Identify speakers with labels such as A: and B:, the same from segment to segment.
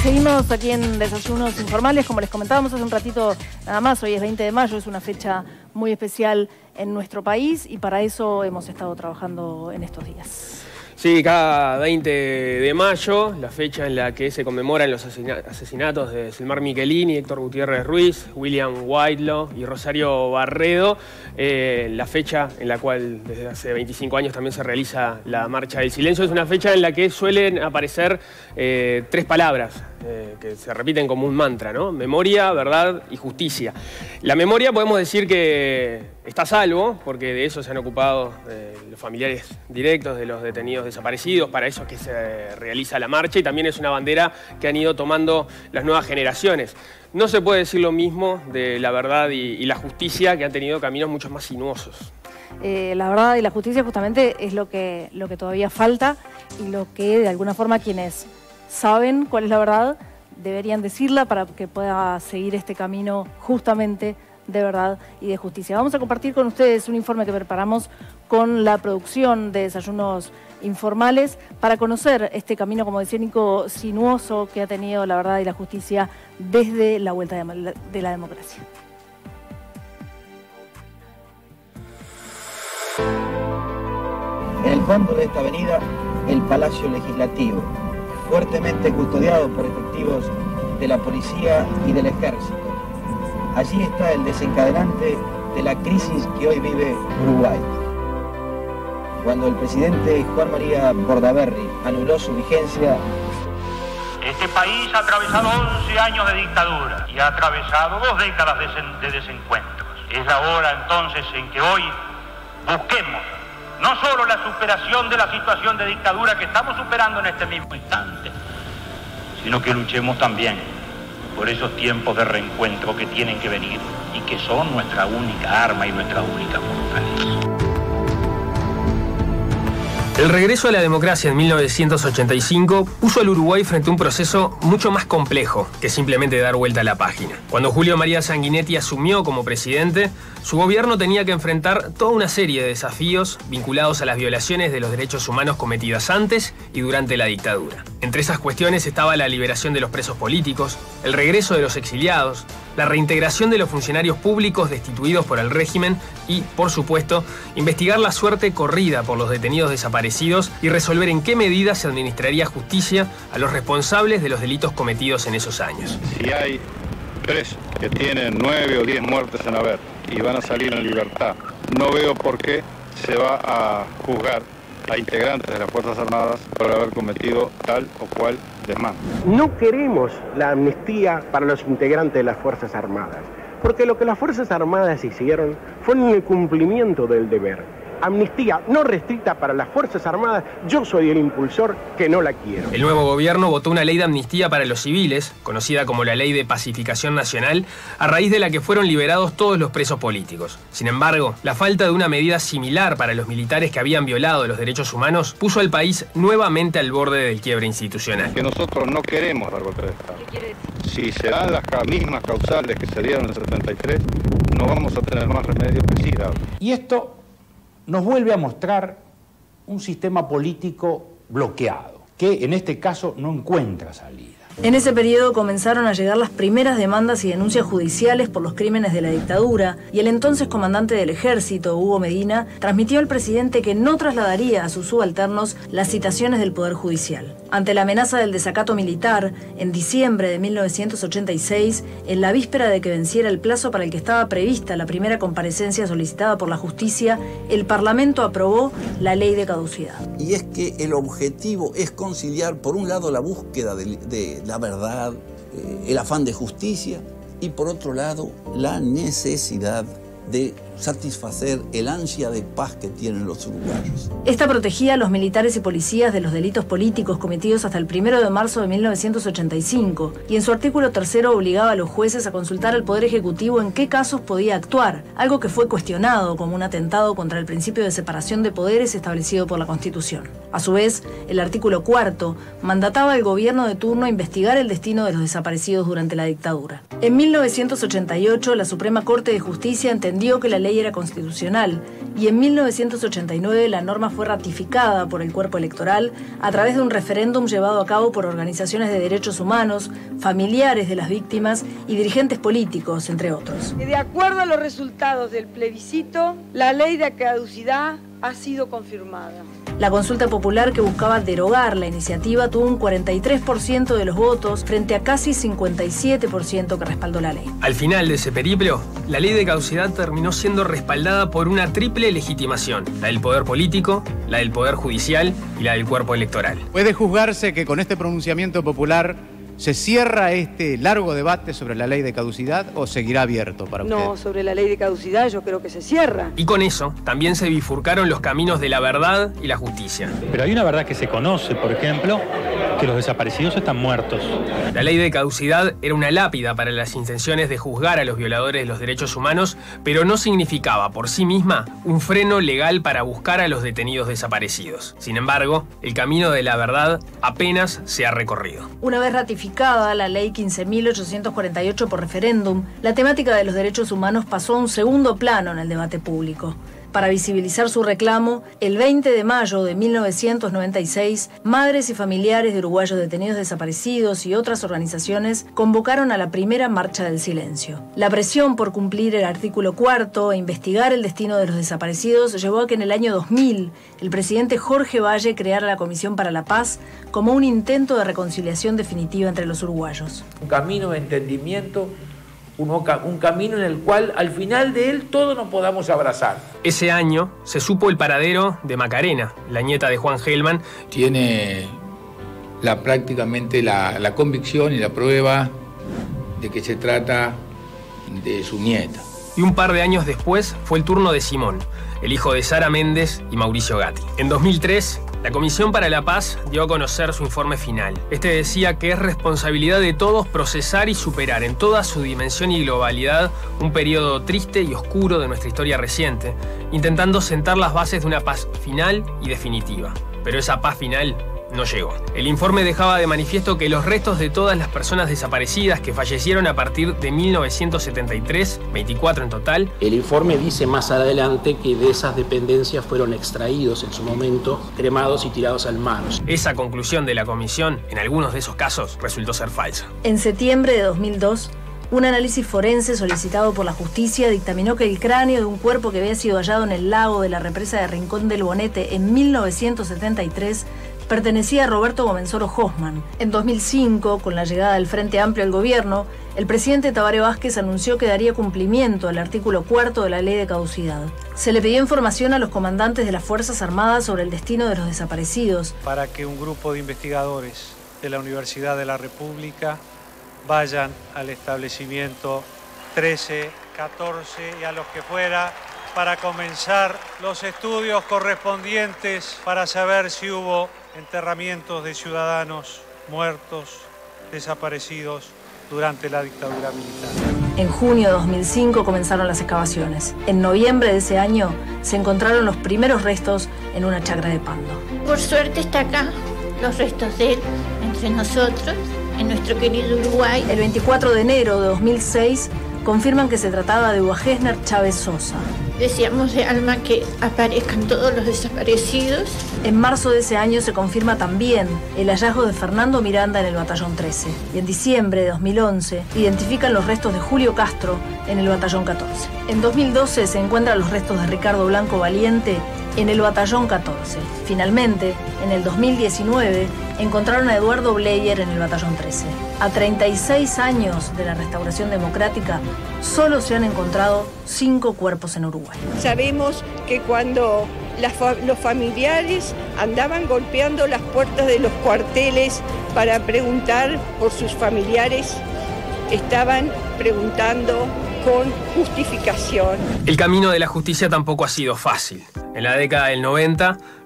A: Seguimos aquí en Desayunos Informales, como les comentábamos hace un ratito nada más, hoy es 20 de mayo, es una fecha muy especial en nuestro país y para eso hemos estado trabajando en estos días.
B: Sí, cada 20 de mayo, la fecha en la que se conmemoran los asesinatos de Silmar Michelini, Héctor Gutiérrez Ruiz, William Whitelaw y Rosario Barredo, la fecha en la cual desde hace 25 años también se realiza la Marcha del Silencio. Es una fecha en la que suelen aparecer tres palabras que se repiten como un mantra, ¿no? Memoria, verdad y justicia. La memoria podemos decir que está a salvo, porque de eso se han ocupado los familiares directos de los detenidos desaparecidos, para eso es que se realiza la marcha y también es una bandera que han ido tomando las nuevas generaciones. No se puede decir lo mismo de la verdad y la justicia, que han tenido caminos mucho más sinuosos.
A: La verdad y la justicia justamente es lo que todavía falta y lo que de alguna forma quienes saben cuál es la verdad deberían decirla para que pueda seguir este camino justamente de verdad y de justicia. Vamos a compartir con ustedes un informe que preparamos con la producción de Desayunos Informales para conocer este camino, como decía Nico, sinuoso que ha tenido la verdad y la justicia desde la vuelta de la democracia.
C: En el fondo de esta avenida, el Palacio Legislativo, fuertemente custodiado por efectivos de la policía y del ejército. Allí está el desencadenante de la crisis que hoy vive Uruguay. Cuando el presidente Juan María Bordaberry anuló su vigencia,
D: este país ha atravesado 11 años de dictadura y ha atravesado 2 décadas de desencuentros. Es la hora entonces en que hoy busquemos no solo la superación de la situación de dictadura que estamos superando en este mismo instante, sino que luchemos también por esos tiempos de reencuentro que tienen que venir y que son nuestra única arma y nuestra única fortaleza.
B: El regreso a la democracia en 1985 puso al Uruguay frente a un proceso mucho más complejo que simplemente dar vuelta a la página. Cuando Julio María Sanguinetti asumió como presidente, su gobierno tenía que enfrentar toda una serie de desafíos vinculados a las violaciones de los derechos humanos cometidas antes y durante la dictadura. Entre esas cuestiones estaba la liberación de los presos políticos, el regreso de los exiliados, la reintegración de los funcionarios públicos destituidos por el régimen y, por supuesto, investigar la suerte corrida por los detenidos desaparecidos y resolver en qué medida se administraría justicia a los responsables de los delitos cometidos en esos años.
E: Si hay presos que tienen 9 o 10 muertes en haber y van a salir en libertad, no veo por qué se va a juzgar a integrantes de las Fuerzas Armadas por haber cometido tal o cual desmán.
F: No queremos la amnistía para los integrantes de las Fuerzas Armadas, porque lo que las Fuerzas Armadas hicieron fue un incumplimiento del deber. Amnistía no restricta para las Fuerzas Armadas, yo soy el impulsor que no la quiero.
B: El nuevo gobierno votó una ley de amnistía para los civiles, conocida como la Ley de Pacificación Nacional, a raíz de la que fueron liberados todos los presos políticos. Sin embargo, la falta de una medida similar para los militares que habían violado los derechos humanos puso al país nuevamente al borde del quiebre institucional.
E: Que nosotros no queremos dar golpe de Estado.
A: ¿Qué quiere decir?
E: Si se dan las mismas causales que se dieron en el 73, no vamos a tener más remedio que sí dar.
G: Y esto nos vuelve a mostrar un sistema político bloqueado, que en este caso no encuentra salida.
A: En ese periodo comenzaron a llegar las primeras demandas y denuncias judiciales por los crímenes de la dictadura y el entonces comandante del ejército, Hugo Medina, transmitió al presidente que no trasladaría a sus subalternos las citaciones del Poder Judicial. Ante la amenaza del desacato militar, en diciembre de 1986, en la víspera de que venciera el plazo para el que estaba prevista la primera comparecencia solicitada por la justicia, el Parlamento aprobó la ley de caducidad.
H: Y es que el objetivo es conciliar, por un lado, la búsqueda de la verdad, el afán de justicia, y por otro lado, la necesidad de satisfacer el ansia de paz que tienen los uruguayos.
A: Esta protegía a los militares y policías de los delitos políticos cometidos hasta el 1 de marzo de 1985 y en su artículo 3 obligaba a los jueces a consultar al Poder Ejecutivo en qué casos podía actuar, algo que fue cuestionado como un atentado contra el principio de separación de poderes establecido por la Constitución. A su vez, el artículo 4 mandataba al gobierno de turno a investigar el destino de los desaparecidos durante la dictadura. En 1988, la Suprema Corte de Justicia entendió que la ley era constitucional y en 1989 la norma fue ratificada por el cuerpo electoral a través de un referéndum llevado a cabo por organizaciones de derechos humanos, familiares de las víctimas y dirigentes políticos, entre otros.
I: De acuerdo a los resultados del plebiscito, la ley de caducidad ha sido confirmada.
A: La consulta popular que buscaba derogar la iniciativa tuvo un 43% de los votos frente a casi 57% que respaldó la ley.
B: Al final de ese periplo, la ley de caducidad terminó siendo respaldada por una triple legitimación: la del poder político, la del poder judicial y la del cuerpo electoral.
J: Puede juzgarse que con este pronunciamiento popular ¿se cierra este largo debate sobre la ley de caducidad o seguirá abierto para usted?
I: No, sobre la ley de caducidad yo creo que se cierra.
B: Y con eso también se bifurcaron los caminos de la verdad y la justicia.
K: Pero hay una verdad que se conoce, por ejemplo, que los desaparecidos están muertos.
B: La ley de caducidad era una lápida para las intenciones de juzgar a los violadores de los derechos humanos, pero no significaba por sí misma un freno legal para buscar a los detenidos desaparecidos. Sin embargo, el camino de la verdad apenas se ha recorrido.
A: Una vez ratificada la ley 15.848 por referéndum, la temática de los derechos humanos pasó a un segundo plano en el debate público. Para visibilizar su reclamo, el 20 de mayo de 1996, madres y familiares de uruguayos detenidos desaparecidos y otras organizaciones convocaron a la primera Marcha del Silencio. La presión por cumplir el artículo 4 e investigar el destino de los desaparecidos llevó a que en el año 2000 el presidente Jorge Valle creara la Comisión para la Paz como un intento de reconciliación definitiva entre los uruguayos.
L: Un camino de entendimiento, un camino en el cual al final de él todos nos podamos abrazar.
B: Ese año se supo el paradero de Macarena, la nieta de Juan Gelman.
M: Tiene prácticamente la convicción y la prueba de que se trata de su nieta.
B: Y un par de años después fue el turno de Simón, el hijo de Sara Méndez y Mauricio Gatti. En 2003, la Comisión para la Paz dio a conocer su informe final. Este decía que es responsabilidad de todos procesar y superar en toda su dimensión y globalidad un periodo triste y oscuro de nuestra historia reciente, intentando sentar las bases de una paz final y definitiva. Pero esa paz final no llegó. El informe dejaba de manifiesto que los restos de todas las personas desaparecidas que fallecieron a partir de 1973, 24 en total.
N: El informe dice más adelante que de esas dependencias fueron extraídos en su momento, cremados y tirados al mar.
B: Esa conclusión de la comisión, en algunos de esos casos, resultó ser falsa.
A: En septiembre de 2002, un análisis forense solicitado por la justicia dictaminó que el cráneo de un cuerpo que había sido hallado en el lago de la represa de Rincón del Bonete en 1973 pertenecía a Roberto Gomenzoro Hoffman. En 2005, con la llegada del Frente Amplio al gobierno, el presidente Tabaré Vázquez anunció que daría cumplimiento al artículo 4 de la ley de caducidad. Se le pidió información a los comandantes de las Fuerzas Armadas sobre el destino de los desaparecidos.
O: Para que un grupo de investigadores de la Universidad de la República vayan al establecimiento 13, 14 y a los que fuera para comenzar los estudios correspondientes para saber si hubo enterramientos de ciudadanos muertos, desaparecidos durante la dictadura militar.
A: En junio de 2005 comenzaron las excavaciones. En noviembre de ese año se encontraron los primeros restos en una chacra de Pando.
P: Por suerte está acá, los restos de él entre nosotros, en nuestro querido Uruguay.
A: El 24 de enero de 2006 confirman que se trataba de Hugo Gessner Chávez Sosa.
P: Deseamos de alma que aparezcan todos los desaparecidos.
A: En marzo de ese año se confirma también el hallazgo de Fernando Miranda en el Batallón 13. Y en diciembre de 2011 identifican los restos de Julio Castro en el Batallón 14. En 2012 se encuentran los restos de Ricardo Blanco Valiente en el Batallón 14. Finalmente, en el 2019, encontraron a Eduardo Bleyer en el Batallón 13. A 36 años de la restauración democrática, solo se han encontrado 5 cuerpos en Uruguay.
I: Sabemos que cuando los familiares andaban golpeando las puertas de los cuarteles para preguntar por sus familiares, estaban preguntando con justificación.
B: El camino de la justicia tampoco ha sido fácil. En la década del 90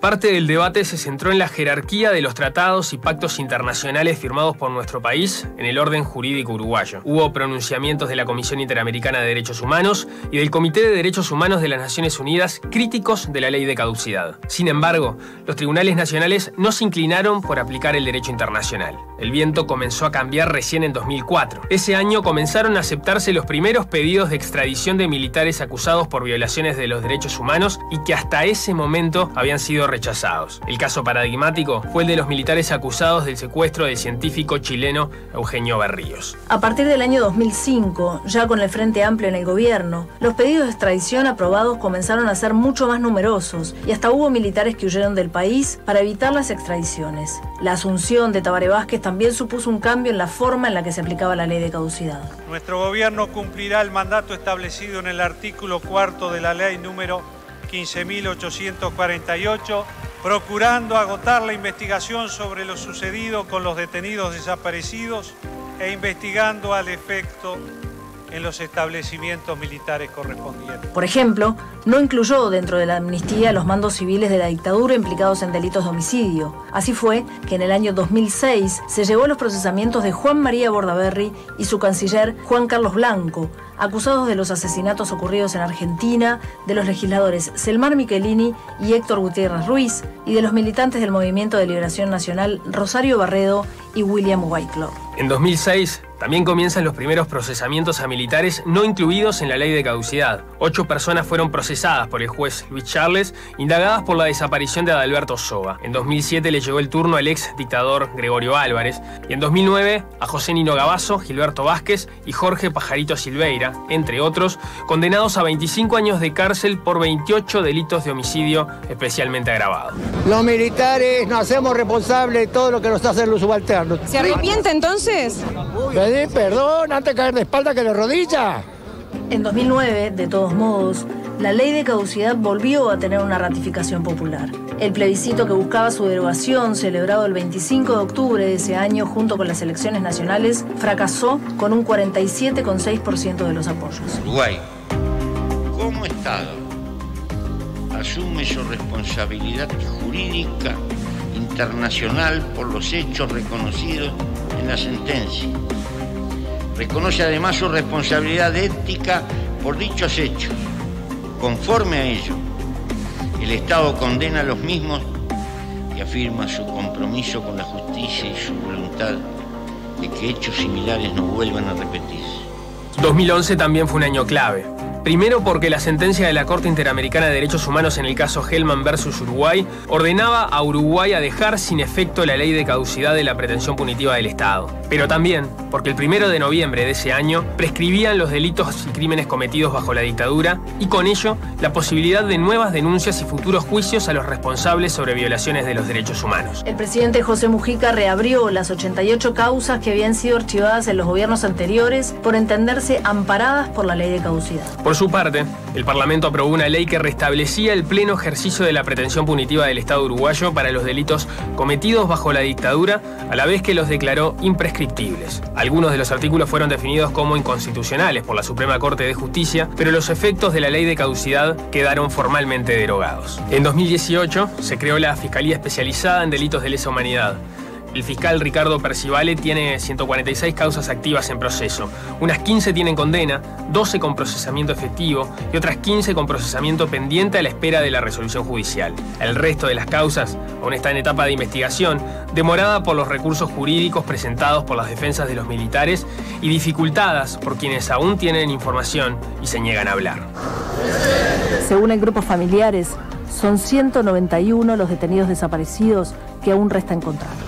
B: Parte del debate se centró en la jerarquía de los tratados y pactos internacionales firmados por nuestro país en el orden jurídico uruguayo. Hubo pronunciamientos de la Comisión Interamericana de Derechos Humanos y del Comité de Derechos Humanos de las Naciones Unidas críticos de la ley de caducidad. Sin embargo, los tribunales nacionales no se inclinaron por aplicar el derecho internacional. El viento comenzó a cambiar recién en 2004. Ese año comenzaron a aceptarse los primeros pedidos de extradición de militares acusados por violaciones de los derechos humanos y que hasta ese momento habían sido rechazados. El caso paradigmático fue el de los militares acusados del secuestro del científico chileno Eugenio Berríos.
A: A partir del año 2005, ya con el Frente Amplio en el gobierno, los pedidos de extradición aprobados comenzaron a ser mucho más numerosos y hasta hubo militares que huyeron del país para evitar las extradiciones. La asunción de Tabaré Vázquez también supuso un cambio en la forma en la que se aplicaba la ley de caducidad.
O: Nuestro gobierno cumplirá el mandato establecido en el artículo 4 de la ley número 15.848, procurando agotar la investigación sobre lo sucedido con los detenidos desaparecidos e investigando al efecto en los establecimientos militares correspondientes.
A: Por ejemplo, no incluyó dentro de la amnistía los mandos civiles de la dictadura implicados en delitos de homicidio. Así fue que en el año 2006 se llevó a los procesamientos de Juan María Bordaberry y su canciller Juan Carlos Blanco, acusados de los asesinatos ocurridos en Argentina, de los legisladores Selmar Michelini y Héctor Gutiérrez Ruiz, y de los militantes del Movimiento de Liberación Nacional Rosario Barredo y William Whitelaw.
B: En 2006 también comienzan los primeros procesamientos a militares no incluidos en la ley de caducidad. 8 personas fueron procesadas por el juez Luis Charles, indagadas por la desaparición de Adalberto Soba. En 2007 le llegó el turno al ex dictador Gregorio Álvarez y en 2009 a José Nino Gavazo, Gilberto Vázquez y Jorge Pajarito Silveira, entre otros, condenados a 25 años de cárcel por 28 delitos de homicidio especialmente agravado.
Q: Los militares nos hacemos responsables de todo lo que nos hacen los subalternos.
R: ¿Se arrepiente entonces?
Q: Pedí perdón antes de caer de espalda que de rodilla.
A: En 2009, de todos modos, la ley de caducidad volvió a tener una ratificación popular. El plebiscito que buscaba su derogación, celebrado el 25 de octubre de ese año junto con las elecciones nacionales, fracasó con un 47,6% de los apoyos.
S: Uruguay, como Estado, asume su responsabilidad jurídica internacional por los hechos reconocidos en la sentencia. Reconoce además su responsabilidad ética por dichos hechos. Conforme a ello, el Estado condena los mismos y afirma su compromiso con la justicia y su voluntad de que hechos similares no vuelvan a repetirse.
B: 2011 también fue un año clave. Primero porque la sentencia de la Corte Interamericana de Derechos Humanos en el caso Hellman versus Uruguay ordenaba a Uruguay a dejar sin efecto la ley de caducidad de la pretensión punitiva del Estado. Pero también porque el 1 de noviembre de ese año prescribían los delitos y crímenes cometidos bajo la dictadura y con ello la posibilidad de nuevas denuncias y futuros juicios a los responsables sobre violaciones de los derechos humanos.
A: El presidente José Mujica reabrió las 88 causas que habían sido archivadas en los gobiernos anteriores por entenderse amparadas por la ley de caducidad.
B: Por su parte, el Parlamento aprobó una ley que restablecía el pleno ejercicio de la pretensión punitiva del Estado uruguayo para los delitos cometidos bajo la dictadura, a la vez que los declaró imprescriptibles. Algunos de los artículos fueron definidos como inconstitucionales por la Suprema Corte de Justicia, pero los efectos de la ley de caducidad quedaron formalmente derogados. En 2018 se creó la Fiscalía Especializada en Delitos de Lesa Humanidad. El fiscal Ricardo Percivale tiene 146 causas activas en proceso. Unas 15 tienen condena, 12 con procesamiento efectivo y otras 15 con procesamiento pendiente a la espera de la resolución judicial. El resto de las causas aún está en etapa de investigación, demorada por los recursos jurídicos presentados por las defensas de los militares y dificultadas por quienes aún tienen información y se niegan a hablar.
A: Según el grupo Familiares, son 191 los detenidos desaparecidos que aún resta encontrar.